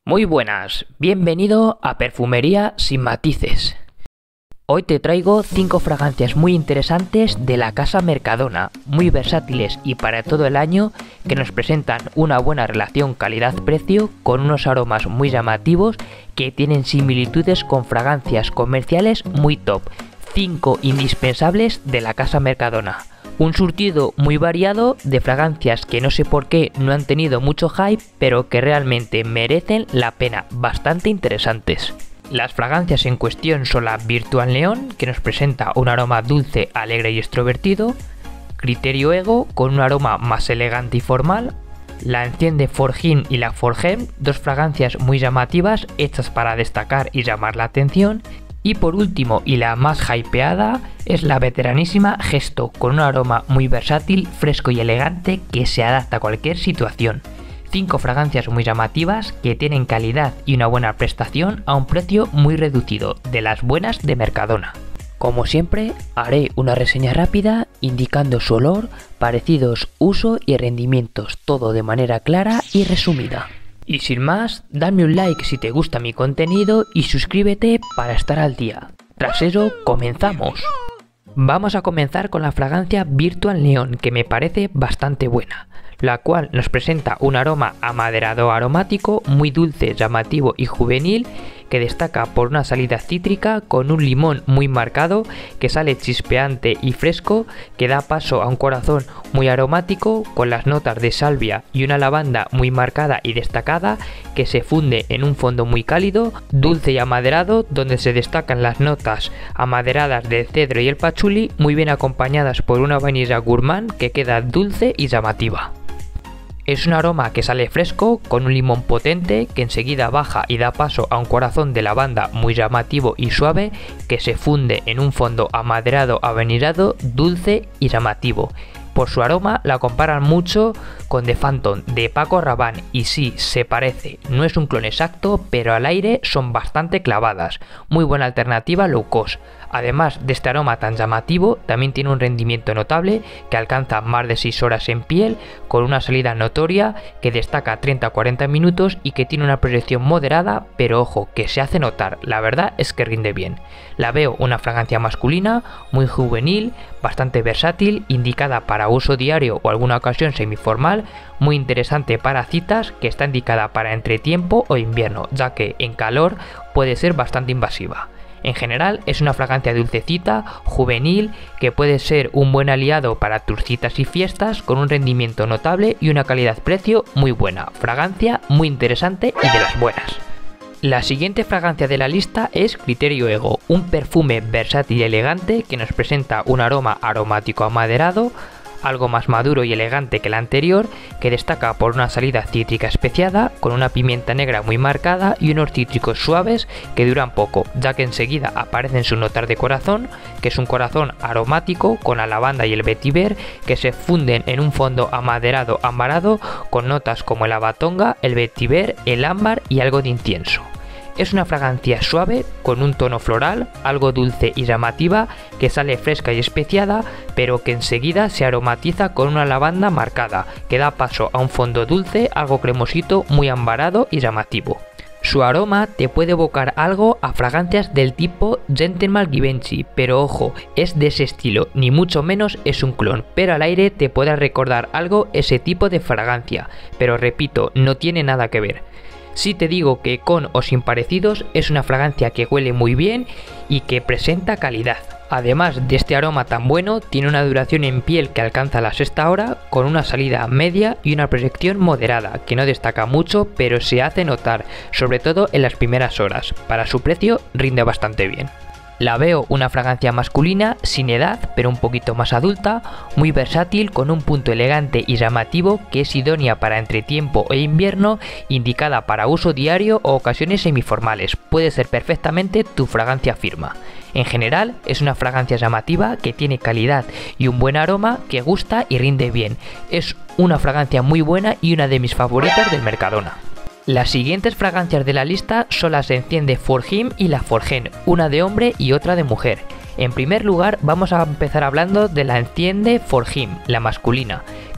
Muy buenas, bienvenido a Perfumería sin matices. Hoy te traigo 5 fragancias muy interesantes de la casa Mercadona, muy versátiles y para todo el año, que nos presentan una buena relación calidad-precio con unos aromas muy llamativos que tienen similitudes con fragancias comerciales muy top. 5 indispensables de la casa Mercadona. Un surtido muy variado de fragancias que no sé por qué no han tenido mucho hype, pero que realmente merecen la pena, bastante interesantes. Las fragancias en cuestión son la Virtual Neon, que nos presenta un aroma dulce, alegre y extrovertido, Criterio Ego, con un aroma más elegante y formal, la Enciende Forgim y la Forgem, dos fragancias muy llamativas hechas para destacar y llamar la atención. Y por último, y la más hypeada, es la veteranísima Gesto, con un aroma muy versátil, fresco y elegante que se adapta a cualquier situación. 5 fragancias muy llamativas que tienen calidad y una buena prestación a un precio muy reducido, de las buenas de Mercadona. Como siempre, haré una reseña rápida indicando su olor, parecidos, uso y rendimientos, todo de manera clara y resumida. Y sin más, dame un like si te gusta mi contenido y suscríbete para estar al día. Tras eso, comenzamos. Vamos a comenzar con la fragancia Virtual Neon, que me parece bastante buena, la cual nos presenta un aroma amaderado aromático, muy dulce, llamativo y juvenil, que destaca por una salida cítrica con un limón muy marcado, que sale chispeante y fresco, que da paso a un corazón muy aromático, con las notas de salvia y una lavanda muy marcada y destacada, que se funde en un fondo muy cálido, dulce y amaderado, donde se destacan las notas amaderadas del cedro y el pachuli, muy bien acompañadas por una vainilla gourmand que queda dulce y llamativa. Es un aroma que sale fresco, con un limón potente, que enseguida baja y da paso a un corazón de lavanda muy llamativo y suave, que se funde en un fondo amaderado avainillado, dulce y llamativo. Por su aroma la comparan mucho con The Phantom de Paco Rabanne y sí, se parece, no es un clon exacto, pero al aire son bastante clavadas, muy buena alternativa low cost. Además de este aroma tan llamativo, también tiene un rendimiento notable que alcanza más de 6 horas en piel, con una salida notoria que destaca 30-40 minutos y que tiene una proyección moderada, pero ojo, que se hace notar, la verdad es que rinde bien. La veo una fragancia masculina, muy juvenil, bastante versátil, indicada para uso diario o alguna ocasión semiformal, muy interesante para citas, que está indicada para entretiempo o invierno, ya que en calor puede ser bastante invasiva. En general es una fragancia dulcecita, juvenil, que puede ser un buen aliado para tus citas y fiestas, con un rendimiento notable y una calidad-precio muy buena. Fragancia muy interesante y de las buenas. La siguiente fragancia de la lista es Criterio Ego, un perfume versátil y elegante que nos presenta un aroma aromático amaderado, algo más maduro y elegante que el anterior, que destaca por una salida cítrica especiada, con una pimienta negra muy marcada y unos cítricos suaves que duran poco, ya que enseguida aparecen sus notas de corazón, que es un corazón aromático con la lavanda y el vetiver, que se funden en un fondo amaderado ambarado con notas como el abatonga, el vetiver, el ámbar y algo de incienso. Es una fragancia suave, con un tono floral, algo dulce y llamativa, que sale fresca y especiada, pero que enseguida se aromatiza con una lavanda marcada, que da paso a un fondo dulce, algo cremosito, muy ambarado y llamativo. Su aroma te puede evocar algo a fragancias del tipo Gentleman Givenchy, pero ojo, es de ese estilo, ni mucho menos es un clon, pero al aire te puede recordar algo ese tipo de fragancia, pero repito, no tiene nada que ver. Si te digo que con o sin parecidos es una fragancia que huele muy bien y que presenta calidad. Además de este aroma tan bueno, tiene una duración en piel que alcanza la 6ª hora, con una salida media y una proyección moderada, que no destaca mucho pero se hace notar, sobre todo en las primeras horas. Para su precio rinde bastante bien. La veo una fragancia masculina, sin edad, pero un poquito más adulta, muy versátil, con un punto elegante y llamativo, que es idónea para entretiempo e invierno, indicada para uso diario o ocasiones semiformales. Puede ser perfectamente tu fragancia firma. En general es una fragancia llamativa que tiene calidad y un buen aroma que gusta y rinde bien. Es una fragancia muy buena y una de mis favoritas del Mercadona. Las siguientes fragancias de la lista son las Enciende Forgim y la Forgem, una de hombre y otra de mujer. En primer lugar vamos a empezar hablando de la Enciende Forgim, la masculina,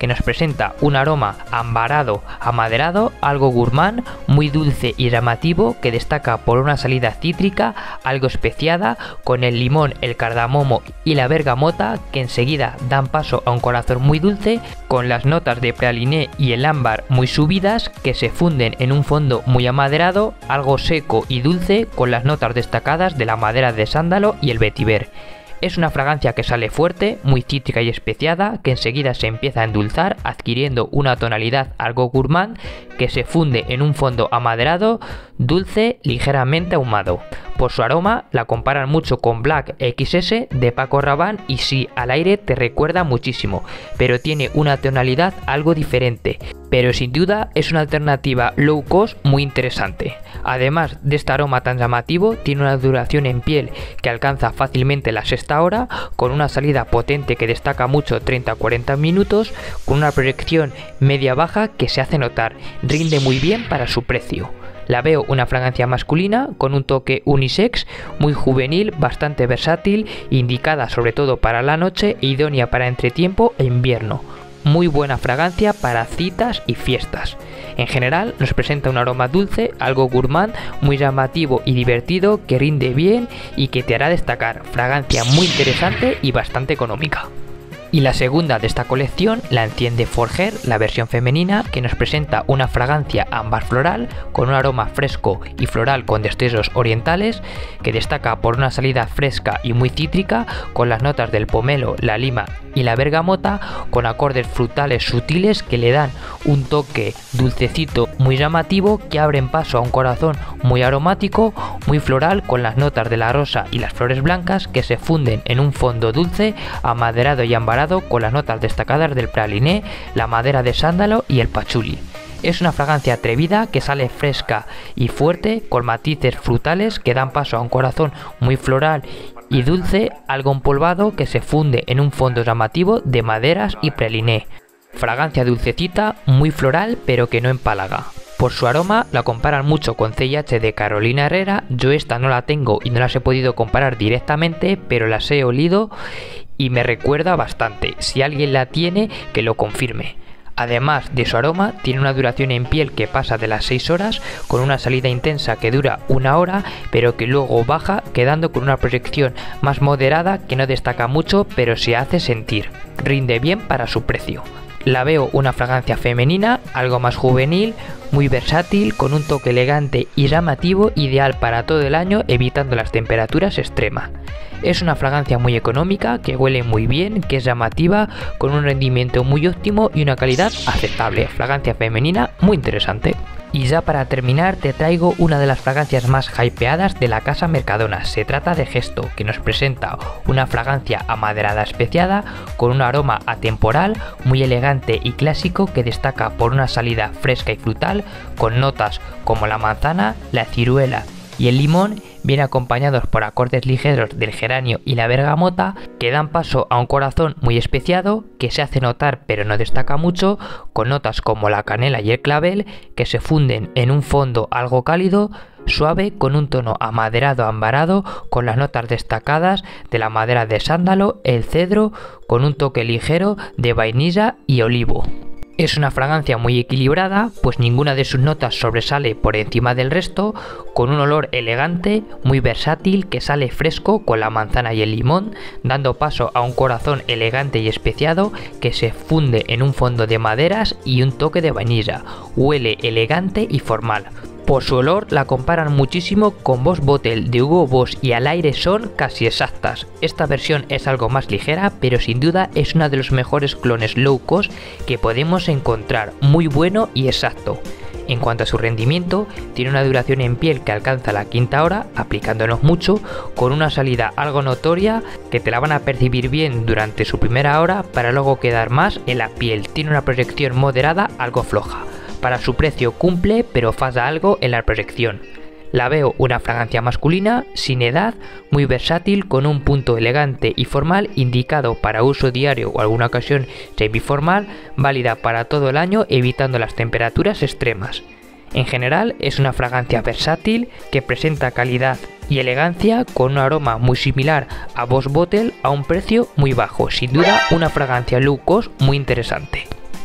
que nos presenta un aroma ambarado, amaderado, algo gourmand, muy dulce y llamativo, que destaca por una salida cítrica, algo especiada, con el limón, el cardamomo y la bergamota, que enseguida dan paso a un corazón muy dulce, con las notas de praliné y el ámbar muy subidas, que se funden en un fondo muy amaderado, algo seco y dulce, con las notas destacadas de la madera de sándalo y el vetiver. Es una fragancia que sale fuerte, muy cítrica y especiada, que enseguida se empieza a endulzar, adquiriendo una tonalidad algo gourmand, que se funde en un fondo amaderado, dulce, ligeramente ahumado. Por su aroma la comparan mucho con Black XS de Paco Rabanne y sí, al aire te recuerda muchísimo, pero tiene una tonalidad algo diferente. Pero sin duda es una alternativa low cost muy interesante. Además de este aroma tan llamativo, tiene una duración en piel que alcanza fácilmente la sexta hora, con una salida potente que destaca mucho 30-40 minutos, con una proyección media-baja que se hace notar, rinde muy bien para su precio. La veo una fragancia masculina con un toque unisex, muy juvenil, bastante versátil, indicada sobre todo para la noche e idónea para entretiempo e invierno. Muy buena fragancia para citas y fiestas. En general nos presenta un aroma dulce, algo gourmand, muy llamativo y divertido, que rinde bien y que te hará destacar. Fragancia muy interesante y bastante económica. Y la segunda de esta colección la enciende Forger, la versión femenina, que nos presenta una fragancia ámbar floral con un aroma fresco y floral con destellos orientales, que destaca por una salida fresca y muy cítrica, con las notas del pomelo, la lima y la bergamota, con acordes frutales sutiles que le dan un toque dulcecito muy llamativo, que abren paso a un corazón muy aromático, muy floral, con las notas de la rosa y las flores blancas, que se funden en un fondo dulce, amaderado y ambarado, con las notas destacadas del praliné, la madera de sándalo y el pachuli. Es una fragancia atrevida que sale fresca y fuerte, con matices frutales que dan paso a un corazón muy floral y dulce, algo empolvado, que se funde en un fondo llamativo de maderas y praliné. Fragancia dulcecita, muy floral, pero que no empalaga. Por su aroma la comparan mucho con CIH de Carolina Herrera. Yo esta no la tengo y no las he podido comparar directamente, pero las he olido y me recuerda bastante. Si alguien la tiene, que lo confirme. Además de su aroma, tiene una duración en piel que pasa de las 6 horas, con una salida intensa que dura 1 hora, pero que luego baja, quedando con una proyección más moderada que no destaca mucho, pero se hace sentir. Rinde bien para su precio. La veo una fragancia femenina, algo más juvenil, muy versátil, con un toque elegante y llamativo, ideal para todo el año, evitando las temperaturas extremas. Es una fragancia muy económica, que huele muy bien, que es llamativa, con un rendimiento muy óptimo y una calidad aceptable. Fragancia femenina muy interesante. Y ya para terminar te traigo una de las fragancias más hypeadas de la casa Mercadona. Se trata de Gesto, que nos presenta una fragancia amaderada especiada, con un aroma atemporal, muy elegante y clásico, que destaca por una salida fresca y frutal, con notas como la manzana, la ciruela y el limón, bien acompañados por acordes ligeros del geranio y la bergamota, que dan paso a un corazón muy especiado, que se hace notar pero no destaca mucho, con notas como la canela y el clavel, que se funden en un fondo algo cálido, suave, con un tono amaderado ambarado, con las notas destacadas de la madera de sándalo, el cedro, con un toque ligero de vainilla y olivo. Es una fragancia muy equilibrada, pues ninguna de sus notas sobresale por encima del resto, con un olor elegante, muy versátil, que sale fresco con la manzana y el limón, dando paso a un corazón elegante y especiado, que se funde en un fondo de maderas y un toque de vainilla. Huele elegante y formal. Por su olor la comparan muchísimo con Boss Bottle de Hugo Boss y al aire son casi exactas. Esta versión es algo más ligera, pero sin duda es uno de los mejores clones low cost que podemos encontrar, muy bueno y exacto. En cuanto a su rendimiento, tiene una duración en piel que alcanza la 5ª hora, aplicándonos mucho, con una salida algo notoria, que te la van a percibir bien durante su primera hora para luego quedar más en la piel. Tiene una proyección moderada algo floja. Para su precio cumple, pero falla algo en la proyección. La veo una fragancia masculina, sin edad, muy versátil, con un punto elegante y formal, indicado para uso diario o alguna ocasión semiformal, válida para todo el año, evitando las temperaturas extremas. En general es una fragancia versátil que presenta calidad y elegancia, con un aroma muy similar a Boss Bottle a un precio muy bajo. Sin duda una fragancia low cost muy interesante.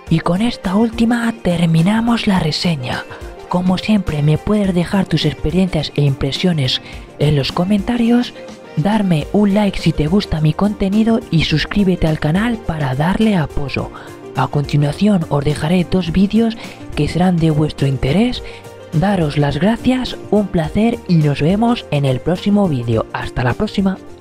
Y con esta última terminamos la reseña. Como siempre, me puedes dejar tus experiencias e impresiones en los comentarios, darme un like si te gusta mi contenido y suscríbete al canal para darle apoyo. A continuación os dejaré 2 vídeos que serán de vuestro interés. Daros las gracias, un placer y nos vemos en el próximo vídeo. Hasta la próxima.